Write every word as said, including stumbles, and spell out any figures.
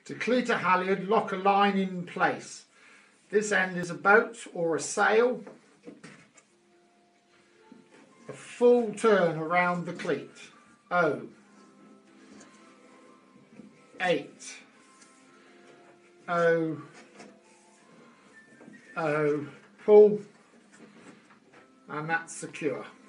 To cleat a halyard, lock a line in place. This end is a boat or a sail. A full turn around the cleat. O. Eight. O. O. Pull. And that's secure.